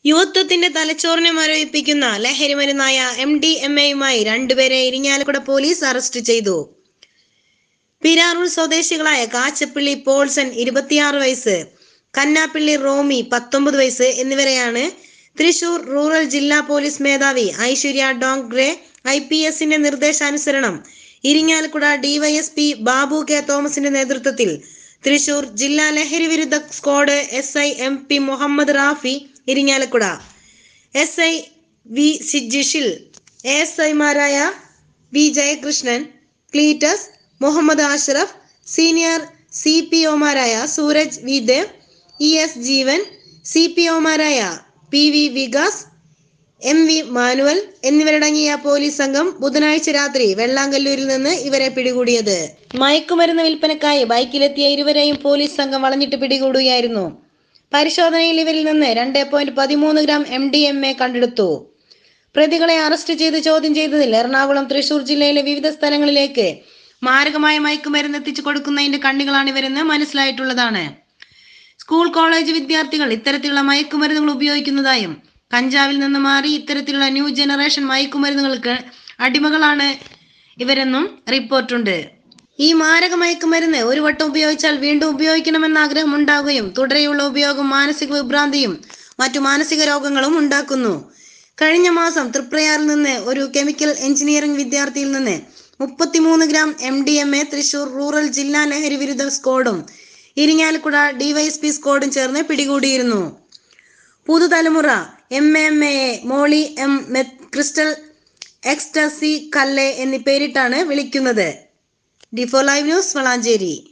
യുവത്വത്തിന്റെ തലച്ചോറിനെ മരവിപ്പിക്കുന്ന ലഹരിമരുന്നായ MDMAയുമായി രണ്ടുപേരെ Irinjalakuda police arrest ചെയ്തു. പിരാറൂർ സ്വദേശികളായ കാച്ചപ്പള്ളി പോൾസൺ 26 വയസ്സ്, കന്നാപ്പള്ളി റോമി 19 വയസ്സ് എന്നിവരെയാണ് തൃശൂർ റൂറൽ ജില്ലാ പോലീസ് മേധാവി ഐശ്വര്യ ഡോങ്ഗ്രെ IPSന്റെ നിർദ്ദേശാനുസരണം ഇരിങ്ങാലക്കുട DYSP ബാബു കെ തോമസിന്റെ നേതൃത്വത്തിൽ തൃശൂർ ജില്ലാ ലഹരി വിരുദ്ധ squad SI MP Muhammad Rafi Irinjalakuda, SI V സിജിഷിൽ, ASIമാരായ V ജയകൃഷ്ണൻ, ക്ലീറ്റസ്, മുഹമ്മദ് ആഷ്റഫ്, സീനിയർ CPOമാരായ സൂരജ് V ദേവ്, ES ജീവൻ, CPOമാരായ PV വികാസ്, MV മാനുവൽ എന്നിവരടങ്ങിയ പോലീസ് സംഘം ബുധനാഴ്ച രാത്രി വെള്ളാങ്കല്ലൂരിൽ നിന്ന് ഇവരെ പിടികൂടിയത്. മയക്കുമരുന്ന് വിൽപ്പനക്കായി ബൈക്കിലെത്തിയ ഇരുവരെയും പോലീസ് സംഘം വളഞ്ഞിട്ട് പിടികൂടുകയായിരുന്നു. പരിശോധനയിൽ ഇവരിൽ നിന്ന് 2.13 ഗ്രാം MDMA കണ്ടെടുത്തു. പ്രതികളെ അറസ്റ്റ് ചെയ്ത് ചോദ്യം ചെയ്തതിൽ എറണാകുളം, തൃശൂർ ജില്ലയിലെ വിവിധ സ്ഥലങ്ങളിലേക്ക് മാരകമായ മയക്കുമരുന്ന് എത്തിച്ചു കൊടുക്കുന്നതിന്റെ കണ്ണികളാണിവരെന്ന് മനസ്സിലായിട്ടുള്ളതാണ്. സ്കൂൾ കോളേജ് വിദ്യാർത്ഥികൾ ഇത്തരത്തിലുള്ള മയക്കുമരുന്നുകൾ ഉപയോഗിക്കുന്നതായും കഞ്ചാവിൽ നിന്ന് മാറി ഇത്തരത്തിലുള്ള ന്യൂ ജനറേഷൻ മയക്കുമരുന്നുകൾക്ക് അടിമകളാണ് ഇവരെന്നും റിപ്പോർട്ടുണ്ട്. ഈ മാരക മയക്കുമരുന്ന് ഒരു വട്ടം ഉപയോഗിച്ചാൽ വീണ്ടും ഉപയോഗിക്കണമെന്ന ആഗ്രഹം ഉണ്ടാവുകയും തുടരെയുള്ള ഉപയോഗം മാനസിക വിഭ്രാന്തിയും മറ്റു മാനസിക രോഗങ്ങളും ഉണ്ടാക്കുന്നു. കഴിഞ്ഞ മാസം തൃപ്രയാറിൽ നിന്ന് ഒരു കെമിക്കൽ എഞ്ചിനീയറിംഗ് വിദ്യാർത്ഥിയിൽ നിന്ന് 33 ഗ്രാം MDMA തൃശൂർ റൂറൽ ജില്ലാ ലഹരി വിരുദ്ധ സ്ക്വാഡും ഇരിങ്ങാലക്കുട DYSP സ്ക്വാഡും ചേർന്ന് പിടികൂടിയിരുന്നു. പുതുതലമുറ MMA, molly M, crystal, ecstasy, കല്ലെ എന്നീ പേരിട്ടാണ് വിളിക്കുന്നത്. D4 live news, Valanchery.